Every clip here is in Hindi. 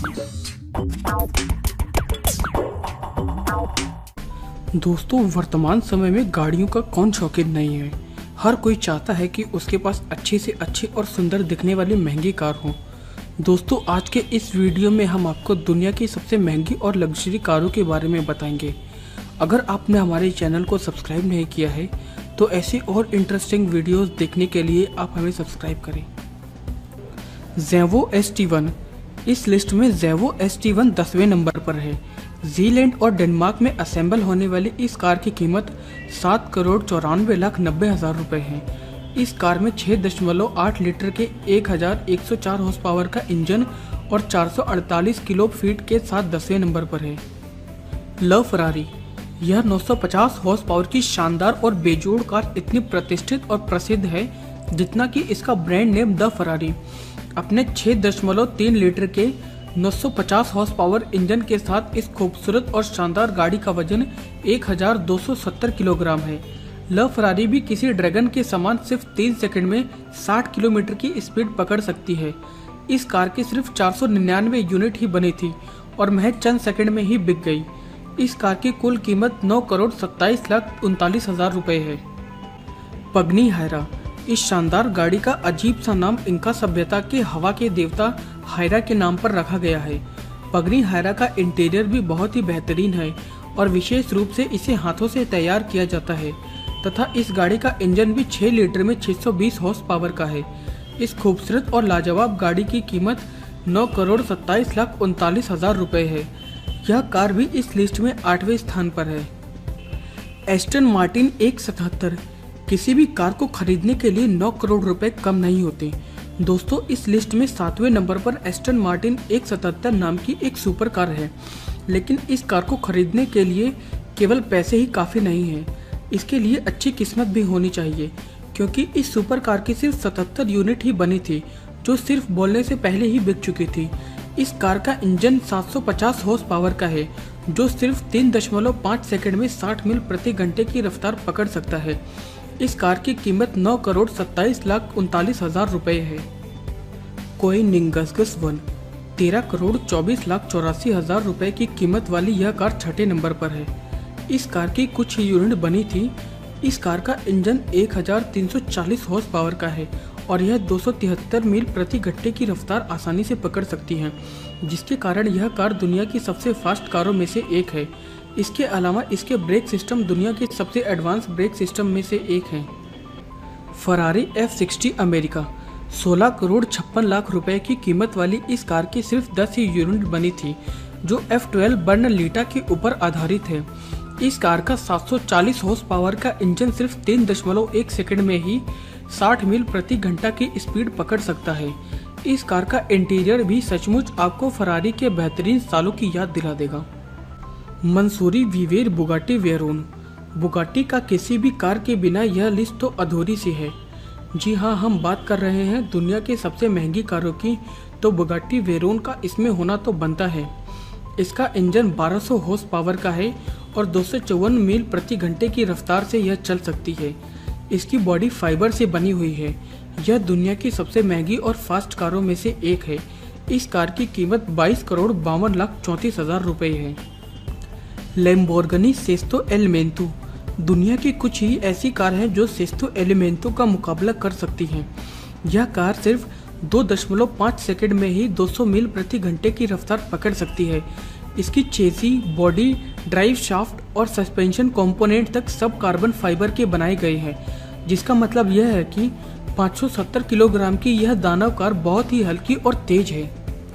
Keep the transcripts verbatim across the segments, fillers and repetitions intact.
दोस्तों, वर्तमान समय में गाड़ियों का कौन शौकीन नहीं है। हर कोई चाहता है कि उसके पास अच्छी से अच्छी और सुंदर दिखने वाली महंगी कार हो। दोस्तों, आज के इस वीडियो में हम आपको दुनिया की सबसे महंगी और लग्जरी कारों के बारे में बताएंगे। अगर आपने हमारे चैनल को सब्सक्राइब नहीं किया है तो ऐसी और इंटरेस्टिंग वीडियोस देखने के लिए आप हमें सब्सक्राइब करें। Zenvo S T one. इस लिस्ट में ज़ेवो एस टी वन दसवें नंबर पर है। जीलैंड और डेनमार्क में असेंबल होने वाली इस कार की कीमत सात करोड़ चौरानवे लाख नब्बे हजार रुपये है। इस कार में छह दशमलव आठ लीटर के एक हजार एक सौ चार हॉर्स पावर का इंजन और चार सौ अड़तालीस किलो फीट के साथ दसवें नंबर पर है। LaFerrari. यह नौ सौ पचास हॉर्स पावर की शानदार और बेजोड़ कार इतनी प्रतिष्ठित और प्रसिद्ध है जितना कि इसका ब्रांड नेम द फरारी। अपने छह दशमलव तीन लीटर के नौ सौ पचास हॉर्स पावर इंजन के साथ इस खूबसूरत और शानदार गाड़ी का वजन एक हजार दो सौ सत्तर किलोग्राम है। ला फरारी भी किसी ड्रैगन के समान सिर्फ तीन सेकंड में साठ किलोमीटर की स्पीड पकड़ सकती है। इस कार की सिर्फ चार सौ निन्यानवे यूनिट ही बनी थी और महज चंद सेकंड में ही बिक गई। इस कार की कुल कीमत नौ करोड़ सत्ताईस लाख उनतालीस हजार रुपए है। पगनी हायरा। इस शानदार गाड़ी का अजीब सा नाम इंका सभ्यता के हवा के देवता हायरा के नाम पर रखा गया है। पगनी हायरा का इंटीरियर भी बहुत ही बेहतरीन है और विशेष रूप से इसे हाथों से तैयार किया जाता है तथा इस गाड़ी का इंजन भी छह लीटर में छह सौ बीस हॉर्स पावर का है। इस खूबसूरत और लाजवाब गाड़ी की कीमत नौ करोड़ सत्ताईस लाख उनतालीस हजार रुपए है। यह कार भी इस लिस्ट में आठवें स्थान पर है। एस्टन मार्टिन एक सौ सतहत्तर। किसी भी कार को खरीदने के लिए नौ करोड़ रुपए कम नहीं होते। दोस्तों, इस लिस्ट में सातवें नंबर पर एस्टन मार्टिन एक सौ सतहत्तर नाम की एक सुपर कार है, लेकिन इस कार को खरीदने के लिए केवल पैसे ही काफ़ी नहीं है, इसके लिए अच्छी किस्मत भी होनी चाहिए, क्योंकि इस सुपर कार की सिर्फ सतहत्तर यूनिट ही बनी थी जो सिर्फ बोलने से पहले ही बिक चुकी थी। इस कार का इंजन सात सौ पचास हॉर्स पावर का है जो सिर्फ तीन दशमलव पाँच सेकंड में साठ मील प्रति घंटे की रफ्तार पकड़ सकता है। इस कार की कीमत नौ करोड़ सत्ताईस लाख उनतालीस हजार रुपए है। Koenigsegg one. तेरह करोड़ चौबीस लाख चौरासी हजार रुपए की कीमत वाली यह कार छठे नंबर पर है। इस कार की कुछ ही यूनिट बनी थी। इस कार का इंजन एक हजार तीन सौ चालीस हॉर्स पावर का है और यह दो सौ तिहत्तर मील प्रति घंटे की रफ्तार आसानी से पकड़ सकती है, जिसके कारण यह कार दुनिया की सबसे फास्ट कारों में से एक है। इसके अलावा इसके ब्रेक सिस्टम दुनिया के सबसे एडवांस ब्रेक सिस्टम में से एक हैं। Ferrari F sixty America. सोलह करोड़ छप्पन लाख रुपए की कीमत वाली इस कार की सिर्फ दस ही यूनिट बनी थी जो एफ ट्वेल्व बर्नलीटा के ऊपर आधारित है। इस कार का सात सौ चालीस हॉर्स पावर का इंजन सिर्फ तीन दशमलव एक सेकंड में ही साठ मील प्रति घंटा की स्पीड पकड़ सकता है। इस कार का इंटीरियर भी सचमुच आपको फरारी के बेहतरीन सालों की याद दिला देगा। Mansory Vivere Bugatti Veyron. Bugatti का किसी भी कार के बिना यह लिस्ट तो अधूरी सी है। जी हाँ, हम बात कर रहे हैं दुनिया की सबसे महंगी कारों की, तो बुगाटी वेरोन का इसमें होना तो बनता है। इसका इंजन बारह सौ हॉर्स पावर का है और दो सौ चौवन मील प्रति घंटे की रफ्तार से यह चल सकती है। इसकी बॉडी फाइबर से बनी हुई है। यह दुनिया की सबसे महंगी और फास्ट कारों में से एक है। इस कार की कीमत बाईस करोड़ बावन लाख चौंतीस हजार रुपये है। Lamborghini Sesto Elemento. दुनिया की कुछ ही ऐसी कार हैं जो सेस्टो एलिमेंटो का मुकाबला कर सकती हैं। यह कार सिर्फ दो दशमलव पाँच सेकंड में ही दो सौ मील प्रति घंटे की रफ्तार पकड़ सकती है। इसकी चेसी, बॉडी, ड्राइव शाफ्ट और सस्पेंशन कंपोनेंट तक सब कार्बन फाइबर के बनाए गए हैं, जिसका मतलब यह है कि पाँच सौ सत्तर किलोग्राम की यह दानव कार बहुत ही हल्की और तेज है।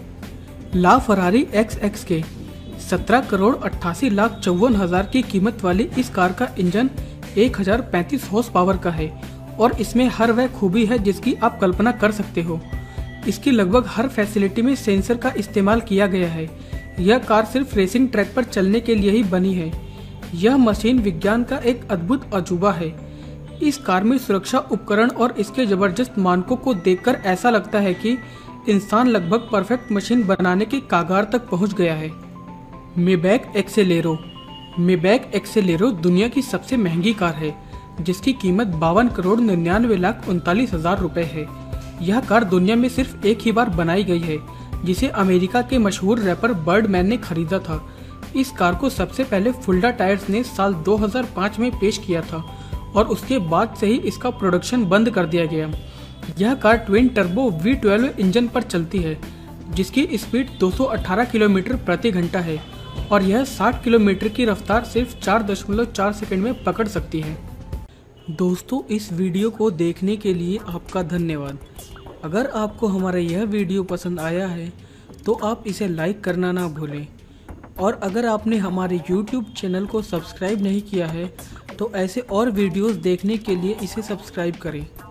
ला फरारी एक्स एक्स के। सत्रह करोड़ अट्ठासी लाख चौवन हजार की कीमत वाली इस कार का इंजन एक हजार पैंतीस हॉर्स पावर का है और इसमें हर वह खूबी है जिसकी आप कल्पना कर सकते हो। इसकी लगभग हर फैसिलिटी में सेंसर का इस्तेमाल किया गया है। यह कार सिर्फ रेसिंग ट्रैक पर चलने के लिए ही बनी है। यह मशीन विज्ञान का एक अद्भुत अजूबा है। इस कार में सुरक्षा उपकरण और इसके जबरदस्त मानकों को देखकर ऐसा लगता है कि इंसान लगभग परफेक्ट मशीन बनाने के कागार तक पहुंच गया है। मेबैक एक्सेलेरो। मेबैक एक्सेलेरो दुनिया की सबसे महंगी कार है जिसकी कीमत बावन करोड़ निन्यानवे लाख उनतालीस हजार रुपए है। यह कार दुनिया में सिर्फ एक ही बार बनाई गई है, जिसे अमेरिका के मशहूर रैपर बर्डमैन ने खरीदा था। इस कार को सबसे पहले फुल्डा टायर्स ने साल दो हज़ार पाँच में पेश किया था और उसके बाद से ही इसका प्रोडक्शन बंद कर दिया गया। यह car twin turbo V twelve engine पर चलती है, जिसकी स्पीड दो सौ अठारह किलोमीटर प्रति घंटा है और यह साठ किलोमीटर की रफ्तार सिर्फ चार दशमलव चार सेकंड में पकड़ सकती है। दोस्तों, इस वीडियो को देखने के लिए आपका धन्यवाद। अगर आपको हमारा यह वीडियो पसंद आया है तो आप इसे लाइक करना ना भूलें और अगर आपने हमारे यूट्यूब चैनल को सब्सक्राइब नहीं किया है तो ऐसे और वीडियोस देखने के लिए इसे सब्सक्राइब करें।